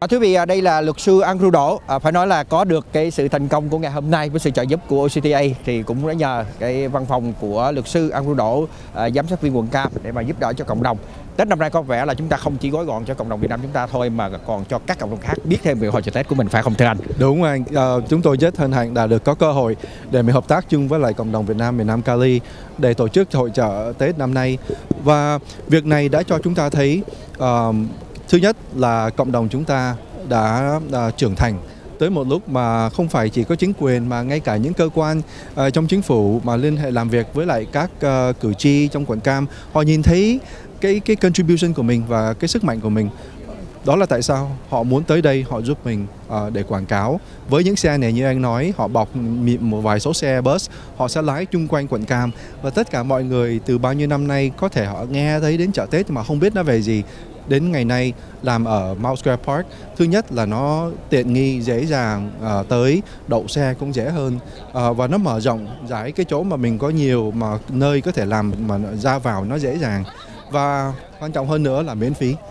Thưa quý vị, đây là luật sư Andrew Đỗ. Phải nói là có được cái sự thành công của ngày hôm nay với sự trợ giúp của OCTA thì cũng đã nhờ cái văn phòng của luật sư Andrew Đỗ, giám sát viên quận Cam để mà giúp đỡ cho cộng đồng. Tết năm nay có vẻ là chúng ta không chỉ gói gọn cho cộng đồng Việt Nam chúng ta thôi mà còn cho các cộng đồng khác biết thêm về hội chợ Tết của mình, phải không thưa anh? Đúng anh, chúng tôi rất hân hạnh đã được có cơ hội để mình hợp tác chung với lại cộng đồng Việt Nam miền Nam Cali để tổ chức hội chợ Tết năm nay. Và việc này đã cho chúng ta thấy thứ nhất là cộng đồng chúng ta đã trưởng thành tới một lúc mà không phải chỉ có chính quyền mà ngay cả những cơ quan trong chính phủ mà liên hệ làm việc với lại các cử tri trong quận Cam, họ nhìn thấy cái contribution của mình và cái sức mạnh của mình. Đó là tại sao họ muốn tới đây, họ giúp mình để quảng cáo. Với những xe này như anh nói, họ bọc một vài số xe bus, họ sẽ lái chung quanh quận Cam. Và tất cả mọi người từ bao nhiêu năm nay có thể họ nghe thấy đến chợ Tết mà không biết nó về gì. Đến ngày nay làm ở Mount Square Park, thứ nhất là nó tiện nghi, dễ dàng, tới đậu xe cũng dễ hơn, và nó mở rộng giải cái chỗ mà mình có nhiều mà nơi có thể làm mà ra vào nó dễ dàng, và quan trọng hơn nữa là miễn phí.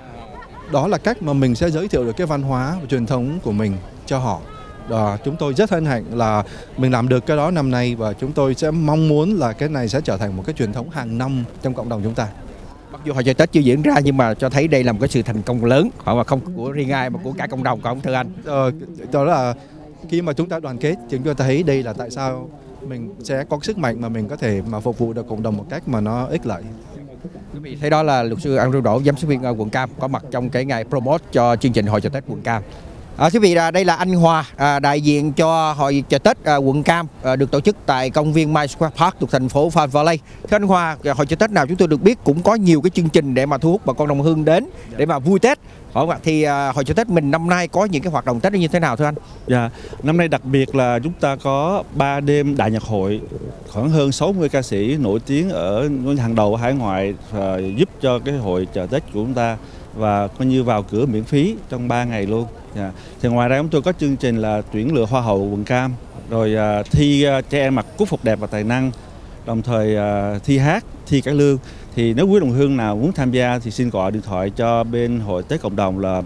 Đó là cách mà mình sẽ giới thiệu được cái văn hóa và truyền thống của mình cho họ. Chúng tôi rất hân hạnh là mình làm được cái đó năm nay, và chúng tôi sẽ mong muốn là cái này sẽ trở thành một cái truyền thống hàng năm trong cộng đồng chúng ta. Mặc dù hội chợ Tết chưa diễn ra nhưng mà cho thấy đây là một cái sự thành công lớn, không của riêng ai mà của cả cộng đồng, không thưa anh? Đó là khi mà chúng ta đoàn kết, chúng ta thấy đây là tại sao mình sẽ có sức mạnh mà mình có thể mà phục vụ được cộng đồng một cách mà nó ích lợi. Quý vị thấy đó là luật sư Andrew Đỗ, giám sát viên quận Cam có mặt trong cái ngày promote cho chương trình hội chợ Tết quận Cam. Quý vị, đây là anh Hòa, đại diện cho hội chợ Tết quận Cam được tổ chức tại công viên Mount Square Park thuộc thành phố Palm Valley. Thưa anh Hòa, hội chợ Tết nào chúng tôi được biết cũng có nhiều cái chương trình để mà thu hút bà con đồng hương đến để mà vui Tết. Thì hội chợ Tết mình năm nay có những cái hoạt động Tết như thế nào thưa anh? Dạ, năm nay đặc biệt là chúng ta có 3 đêm đại nhạc hội, khoảng hơn 60 ca sĩ nổi tiếng ở hàng đầu hải ngoại giúp cho cái hội chợ Tết của chúng ta, và coi như vào cửa miễn phí trong 3 ngày luôn. Dạ. Thì ngoài ra chúng tôi có chương trình là tuyển lựa hoa hậu quận Cam, rồi thi trẻ em mặc quốc phục đẹp và tài năng, đồng thời thi hát, thi cải lương. Thì nếu quý đồng hương nào muốn tham gia thì xin gọi điện thoại cho bên hội Tết cộng đồng là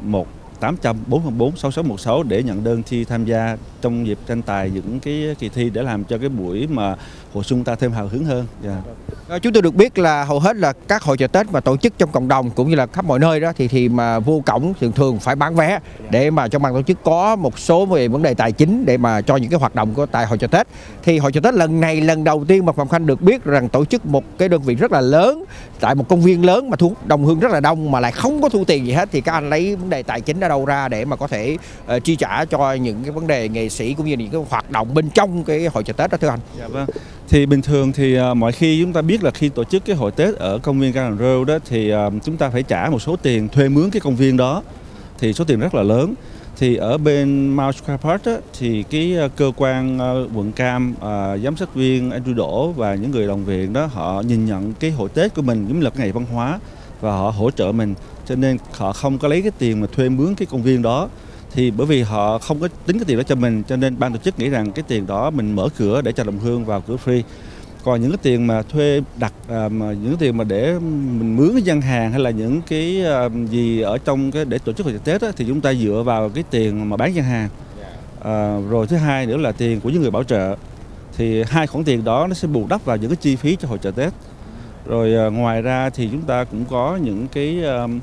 1-800-404-6616 để nhận đơn thi tham gia trong dịp tranh tài những cái kỳ thi để làm cho cái buổi mà hội xuân ta thêm hào hứng hơn. Chúng tôi được biết là hầu hết là các hội chợ Tết mà tổ chức trong cộng đồng cũng như là khắp mọi nơi đó thì mà vô cổng thường phải bán vé để mà trong ban tổ chức có một số về vấn đề tài chính để mà cho những cái hoạt động của tại hội chợ Tết. Thì hội chợ Tết lần này lần đầu tiên mà Phạm Khanh được biết rằng tổ chức một cái đơn vị rất là lớn tại một công viên lớn mà thu hút đồng hương rất là đông mà lại không có thu tiền gì hết, thì các anh lấy vấn đề tài chính ở đâu ra để mà có thể chi trả cho những cái vấn đề nghệ sĩ cũng như những cái hoạt động bên trong cái hội chợ Tết đó thưa anh? Dạ vâng. Thì bình thường thì mọi khi chúng ta biết là khi tổ chức cái hội Tết ở công viên Garden Road đó thì chúng ta phải trả một số tiền thuê mướn cái công viên đó, thì số tiền rất là lớn. Thì ở bên Mount Square Park đó, thì cái cơ quan quận Cam, giám sát viên Andrew Đỗ và những người đồng viện đó họ nhìn nhận cái hội Tết của mình giống như là cái ngày văn hóa và họ hỗ trợ mình, cho nên họ không có lấy cái tiền mà thuê mướn cái công viên đó. Thì bởi vì họ không có tính cái tiền đó cho mình, cho nên ban tổ chức nghĩ rằng cái tiền đó mình mở cửa để cho đồng hương vào cửa free. Còn những cái tiền mà thuê đặt, những cái tiền mà để mình mướn cái gian hàng hay là những cái gì ở trong cái để tổ chức hội chợ Tết đó, thì chúng ta dựa vào cái tiền mà bán gian hàng. Rồi thứ hai nữa là tiền của những người bảo trợ. Thì hai khoản tiền đó nó sẽ bù đắp vào những cái chi phí cho hội chợ Tết. Rồi ngoài ra thì chúng ta cũng có những cái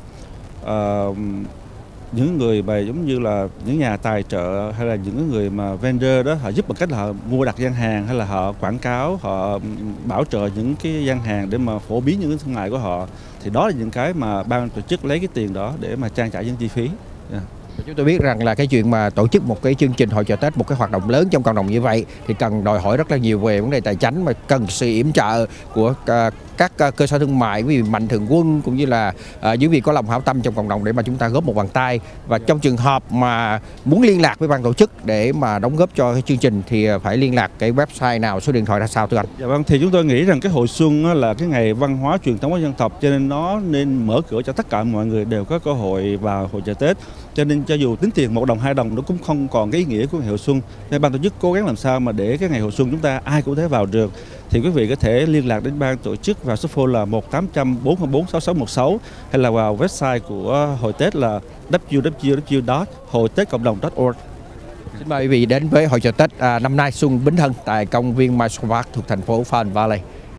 những người mà giống như là những nhà tài trợ hay là những người mà vendor đó, họ giúp bằng cách là họ mua đặt gian hàng hay là họ quảng cáo, họ bảo trợ những cái gian hàng để mà phổ biến những cái thương mại của họ. Thì đó là những cái mà ban tổ chức lấy cái tiền đó để mà trang trải những chi phí. Chúng tôi biết rằng là cái chuyện mà tổ chức một cái chương trình hội chợ Tết, một cái hoạt động lớn trong cộng đồng như vậy thì cần đòi hỏi rất là nhiều về vấn đề tài chính, mà cần sự yểm trợ của các cơ sở thương mại, ví dụ Mạnh Thường Quân cũng như là những vị có lòng hảo tâm trong cộng đồng để mà chúng ta góp một bàn tay. Và trong trường hợp mà muốn liên lạc với ban tổ chức để mà đóng góp cho cái chương trình thì phải liên lạc cái website nào, số điện thoại ra sao thưa anh? Dạ vâng, thì chúng tôi nghĩ rằng cái hội xuân là cái ngày văn hóa truyền thống của dân tộc, cho nên nó nên mở cửa cho tất cả mọi người đều có cơ hội vào hội chợ Tết. Cho nên cho dù tính tiền 1 đồng 2 đồng nó cũng không còn cái ý nghĩa của ngày hội xuân. Nên ban tổ chức cố gắng làm sao mà để cái ngày hội xuân chúng ta ai cũng thể vào được. thì quý vị có thể liên lạc đến ban tổ chức vào số phone là 1-800-404-6616 hay là vào website của hội Tết là www.hoitetcondong.org. Xin mời quý vị đến với hội chợ Tết năm nay xuân Bính Thân tại công viên Mai Xuân Park thuộc thành phố Palm Valley.